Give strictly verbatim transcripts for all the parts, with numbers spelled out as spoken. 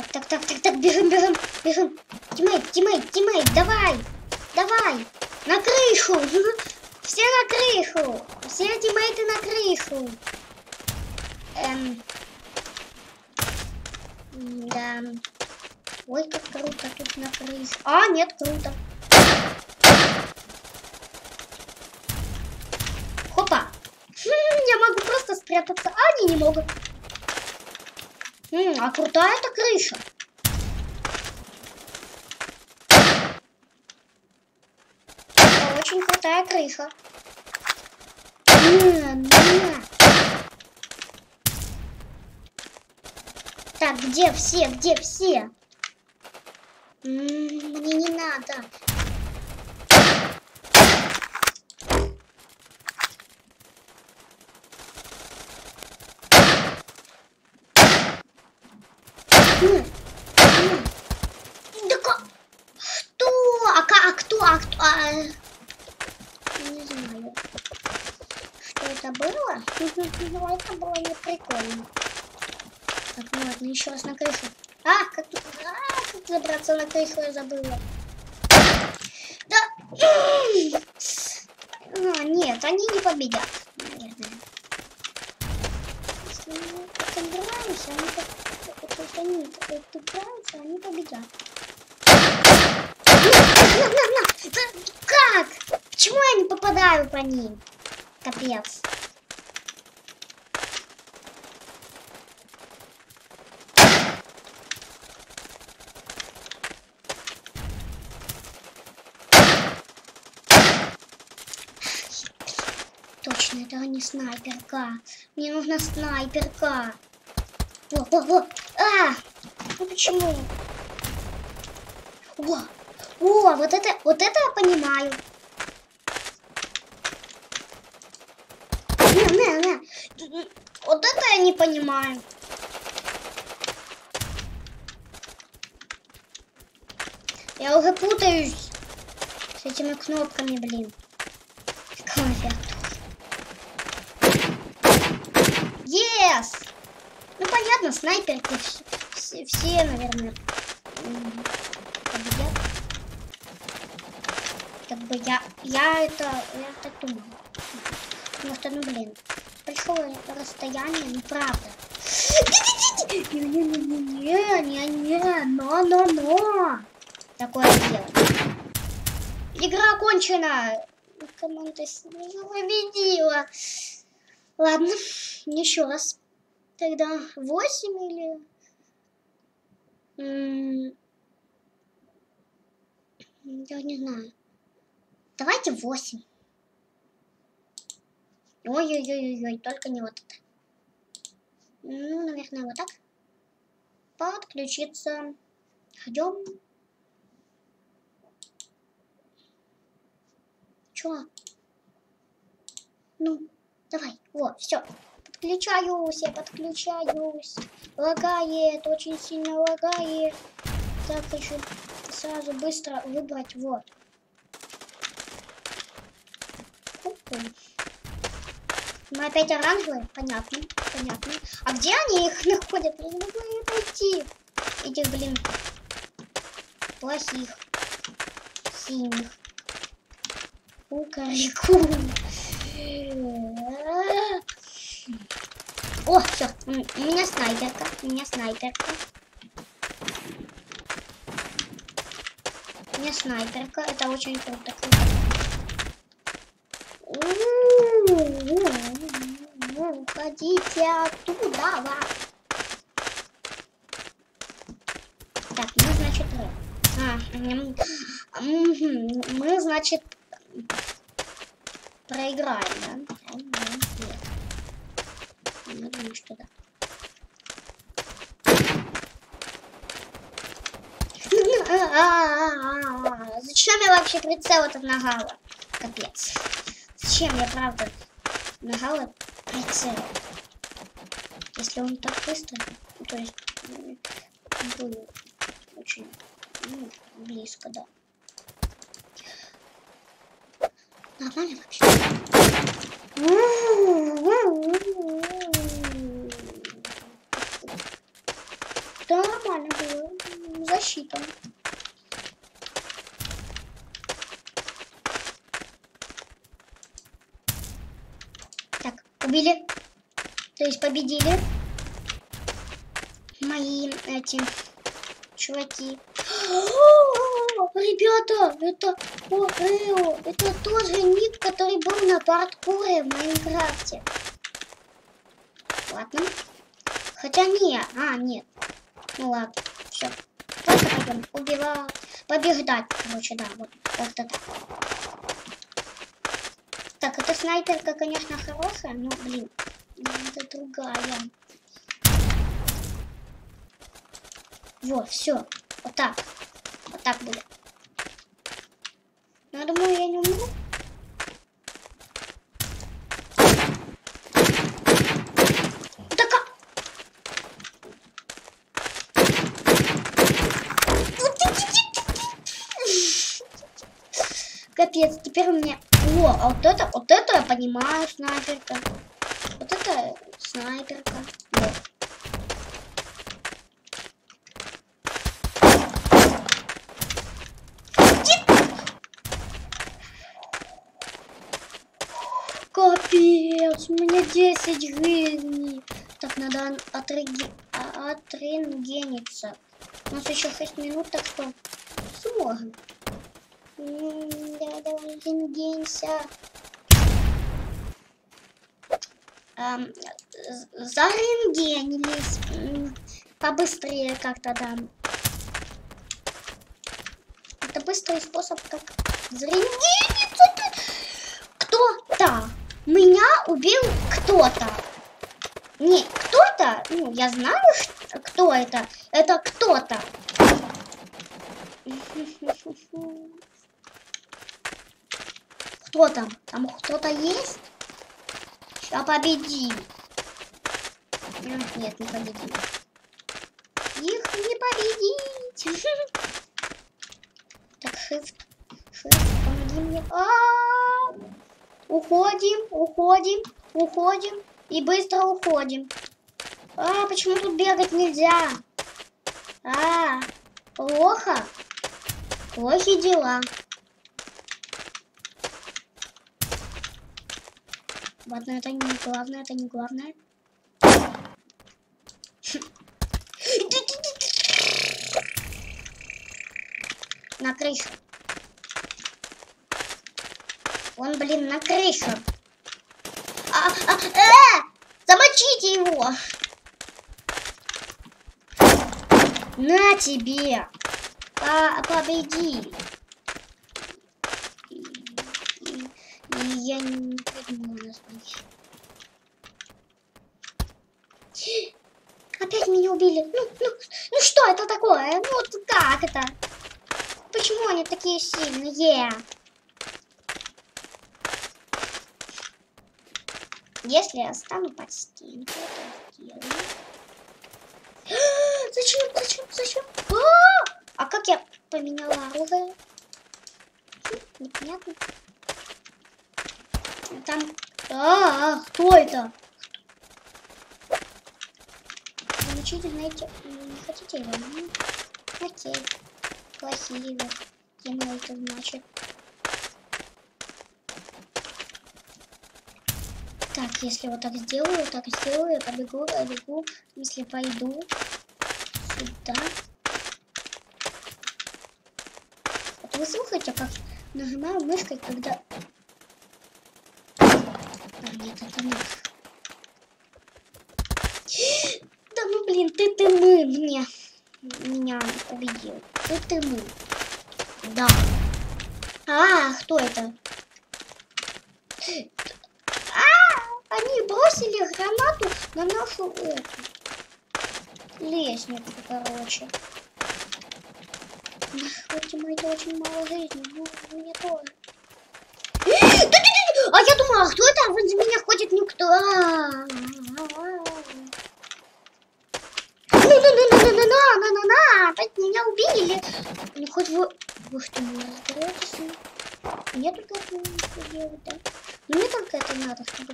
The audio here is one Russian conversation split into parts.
Так, так, так, так, бежим, бежим, бежим. Тиммейт, тиммейт, тиммейт, давай, давай, на крышу. Все на крышу. Все тиммейты на крышу. Эм. Да. Ой, как круто тут на крыше. А, нет, круто. Хопа. Я могу просто спрятаться, а они не могут. М, а крутая эта крыша. Очень крутая крыша. На, на. Так, где все? Где все? М-м, мне не надо. М-м. Да как? Что? А, а кто? А кто? А... Не знаю. Что это было? Ну, это было не прикольно. Так, ну ладно, еще раз на крышу. А, как, а, как забраться на крышу, я забыла. Да. А, нет, они не победят, наверное. Если мы отыграемся, они, если они отыграются, они победят. На, на, на, на. Да, как? Почему я не попадаю по ним? Капец. Точно, это не снайперка. Мне нужна снайперка. О, о, о. А! Ну почему? О, о, вот это, вот это я понимаю. На, на, на. Вот это я не понимаю. Я уже путаюсь с этими кнопками, блин. Клавиатура. Yes! Ну понятно, снайперки все, все, наверное, победят. Как бы я, я это, я так думаю. Потому что, ну блин, большое расстояние, ну правда. Не-не-не-не-не-не-не, но-но-но. Такое делать. Игра окончена. Команда победила. Ладно, еще раз. Тогда восемь или... М-м... Я не знаю. Давайте восемь. Ой-ой-ой-ой, только не вот это. Ну, наверное, вот так. Подключиться. Идем. Чё? Ну, давай. Вот, все. Подключаюсь, я подключаюсь. Лагает, очень сильно лагает. Так, хочу сразу быстро выбрать. Вот. Мы опять оранжевые? Понятно, понятно. А где они их находят? Я не могу их найти. Этих, блин, плохих. Синих. Кукарику. О, все, у меня снайперка, у меня снайперка. У меня снайперка, это очень круто. Уходите оттуда. Так, мы, значит, а, мы, значит, проиграем, да? Я думаю, что да. Зачем я вообще прицел этот нагала? Капец. Зачем я, правда, нагала прицел? Если он так быстро, то есть был очень, ну, близко, да. Нормально вообще? что нормально было. Защита. Так, убили. То есть победили. Мои эти чуваки. Ребята, это Орео. Это тоже ник, который был на паркуре в Майнкрафте. Ладно. Хотя не. А, нет. Ну ладно. Все. Просто пойдем убивать. Побеждать. Короче, да. Вот. Как-то так. Так, эта снайперка, конечно, хорошая, но, блин, это другая. Вот, все. Вот так. Вот так будет. Но я думаю, я не умру. Так, а... Капец, теперь у меня... О, а вот это, вот это я понимаю, снайперка. Вот это снайперка. Вот. Капец, у меня десять жизней. Так, надо отреги... отрентгениться. У нас еще шесть минут, так что сможем. Давай, давай, рентгенься. Эм, зарентгенились. Побыстрее как-то, да. Это быстрый способ, как зарентгениться. Кто-то. Меня убил кто-то. Не, кто-то, ну, я знаю, кто это. Это кто-то. Кто там? Там кто-то есть? Сейчас победим. Нет, не победим. Их не победить. Так, shift. Shift, помоги мне. А-а-а! Уходим, уходим, уходим. И быстро уходим. А, почему тут бегать нельзя? А, плохо. Плохие дела. Ладно, это не главное, это не главное. На крышу. Он, блин, на крышу. А, а, э! Замочите его. На тебе. А, победи. И, и, и я не придумала название. Опять меня убили. Ну, ну, ну что это такое? Ну вот как это? Почему они такие сильные? Если я стану под стенку, это сделаю. Зачем? Зачем? Зачем? А, а как я поменяла оружие? Непонятно. Там... А, -а, -а кто это? Замечательно эти... Не хотите его? Ну, окей. Плохие вы. Ему это значит. Так, если вот так сделаю, так сделаю, я побегу, я бегу. Если пойду сюда. Вот вы слушаете, как нажимаю мышкой, когда... А, нет, это нет. Да ну блин, ты ты мы мне. Меня убедил. Ты ты мы. Да. А, кто это? Они бросили гранату на нашу эту лестницу, короче. Хоть мои очень мало жизни, но мне тоже. А я думала, кто это? Возле меня ходит никто. На-на-на-на-на-на-на-на-на! Опять меня убили. Ну хоть вы... Вы что, не разберетесь? Мне только это не делать, да? Но мне только это надо, чтобы...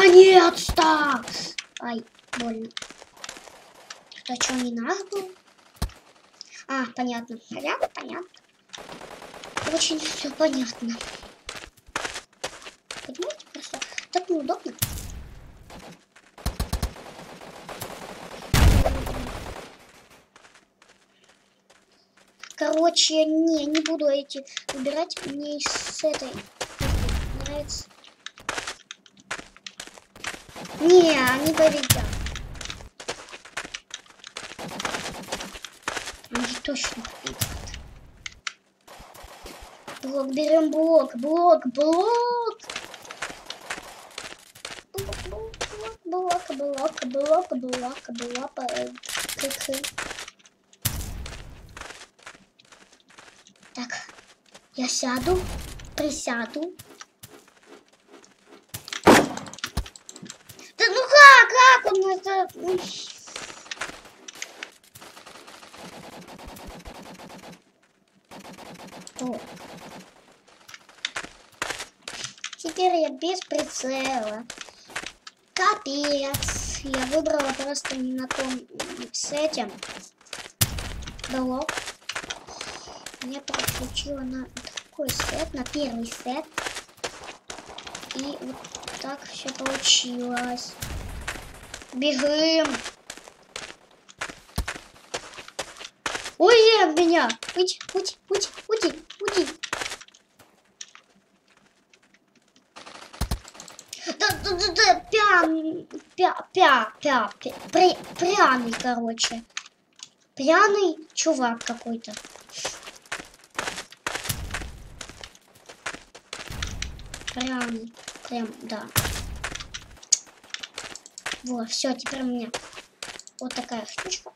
Наконец-то! Ай, больно. Это что, не наш был? А, понятно. Понятно, понятно. Очень все понятно. Понимаете, просто так неудобно. Короче, не, не буду эти выбирать. Мне с этой нравится. Не, они победят. Они точно победят. Блок, берем блок, блок, блок. Блок, блок, блок, блок, блок, блок. Так, я сяду, присяду. Да ну как, как он это... О. Теперь я без прицела. Капец. Я выбрала просто не на том с этим. Блок. Я переключила на такой сет, на первый сет. И вот так все получилось. Бежим. Ой, от меня. Уйди, уйди, уйди, уйди, уйди. Да, да, да, да, пьяный, пя, пя, пя, пя, при, пряный, короче. Пряный чувак какой-то. Прям, прям, да. Вот, все, теперь у меня вот такая штучка.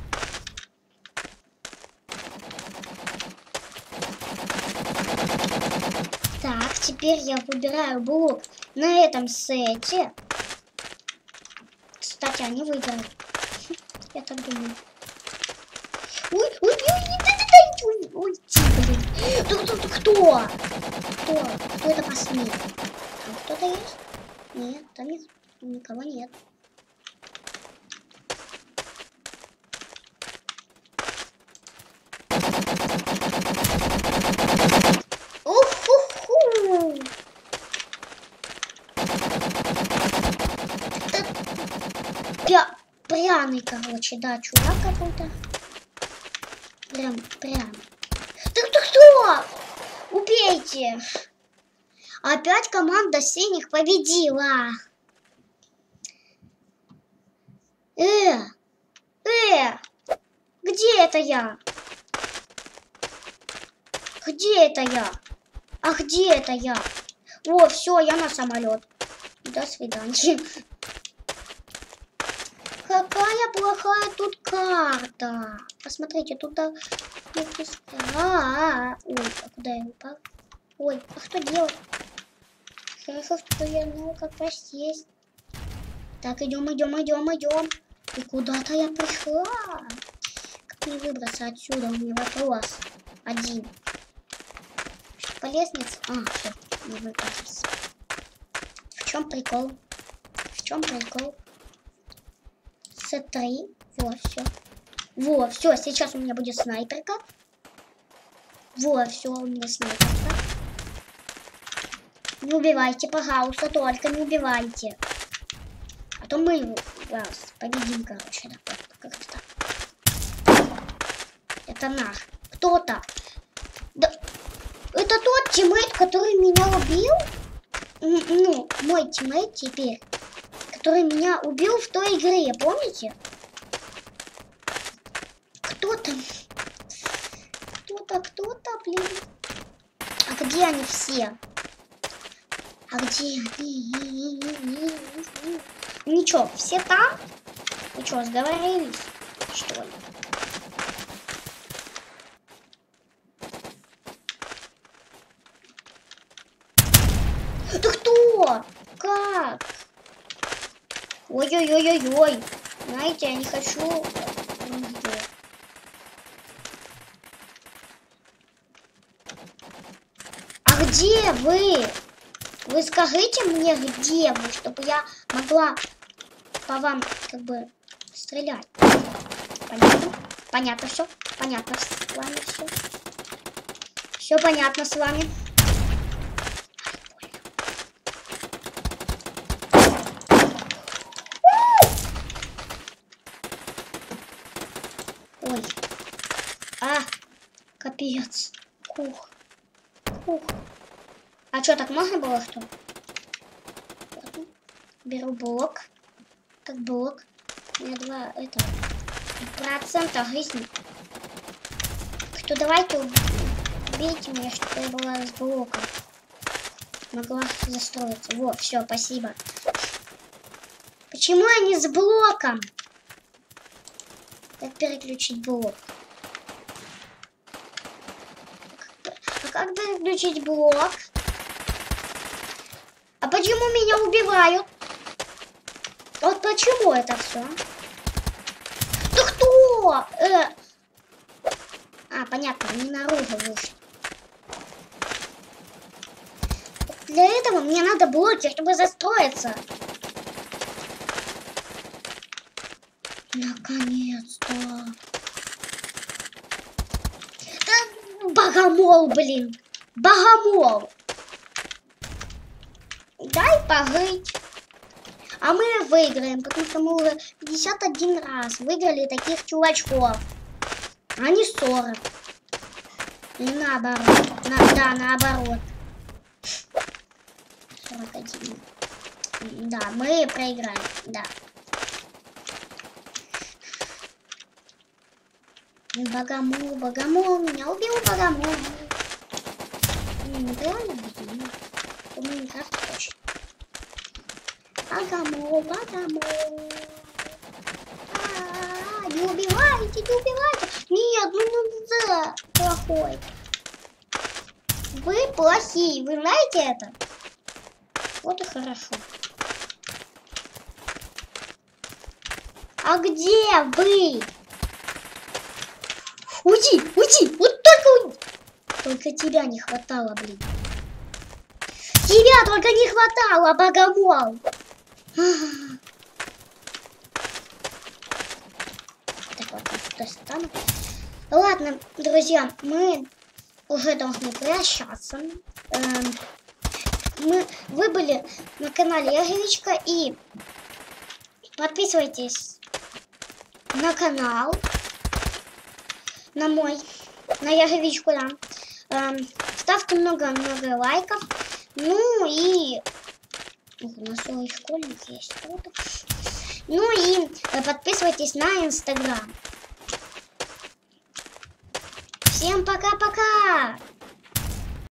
Так, теперь я выбираю блок на этом сете. Кстати, они выиграли. Я так думаю. Ой, ой, ой, ой, ой, ой, блин. Кто? Кто? Кто? Кто это посмел? Там кто-то есть? Нет, там нет, никого нет. Уху-ху! Пя пряный, короче, да, чувак какой-то. Прям, прям. Да кто, кто? Убейте! Опять команда синих победила. Э, э, где это я? Где это я? А где это я? О, все, я на самолет. До свидания. Какая плохая тут карта. Посмотрите, тут... А, -а, -а. Ой, а куда я упал? Ой, а что делать? Хорошо, что я знаю, как просесть. Так, идем, идем, идем, идем. И куда-то я пришла. Как мне выбраться отсюда? У меня вопрос один. Что, по лестнице? А, все, не выбраться. В чем прикол? В чем прикол? С три. Вот, все. Вот, все, сейчас у меня будет снайперка. Вот, все, у меня снайперка. Не убивайте, пожалуйста, только не убивайте. А то мы вас победим, короче. Да, как это так? Это наш. Кто-то. Да. Это тот тиммейт, который меня убил? Ну, мой тиммейт теперь. Который меня убил в той игре, помните? Кто-то. Кто-то, кто-то, блин. А где они все? А где они? Ничего, все там? Вы что, сговорились? Что ли? Да кто? Как? Ой-ой-ой-ой-ой. Знаете, я не хочу... А где вы? Вы скажите мне, где вы, чтобы я могла по вам как бы стрелять. Понятно? Понятно все? Понятно с вами все? Все понятно с вами? Ой. А, капец. Ух. Ух. А что, так можно было, что? Беру блок. Как блок. У меня два это процента жизни. Кто давайте убейте меня, чтобы я была с блоком. Могла застроиться. Вот, все, спасибо. Почему я не с блоком? Как переключить блок? А как переключить блок? А почему меня убивают? Вот почему это все? Да кто? Э... А, понятно, не наружу вышли. Для этого мне надо блоки, чтобы застроиться. Наконец-то. Да, богомол, блин. Богомол. Дай пожить. А мы выиграем, потому что мы уже пятьдесят один раз выиграли таких чувачков. А не сорок. Или наоборот. На, да, наоборот. сорок один. Да, мы проиграем. Да. Богомол, богомол, меня убил богомол. Реально убил. У меня кажется точно. Богомол, богомол. А-а-а, не убивайте, не убивайте. Нет, ну нельзя. Плохой. Вы плохие, вы знаете это? Вот и хорошо. А где вы? Уйди, уйди, вот только уйди. Только тебя не хватало, блин. Тебя только не хватало, богомол. Так вот, то стану. Ладно, друзья, мы уже должны прощаться. Эм, мы, вы были на канале Яговичка, и подписывайтесь на канал, на мой, на Яговичку, да. Эм, ставьте много-много лайков. Ну и у нас свой школьник есть. Ну и подписывайтесь на Инстаграм. Всем пока-пока!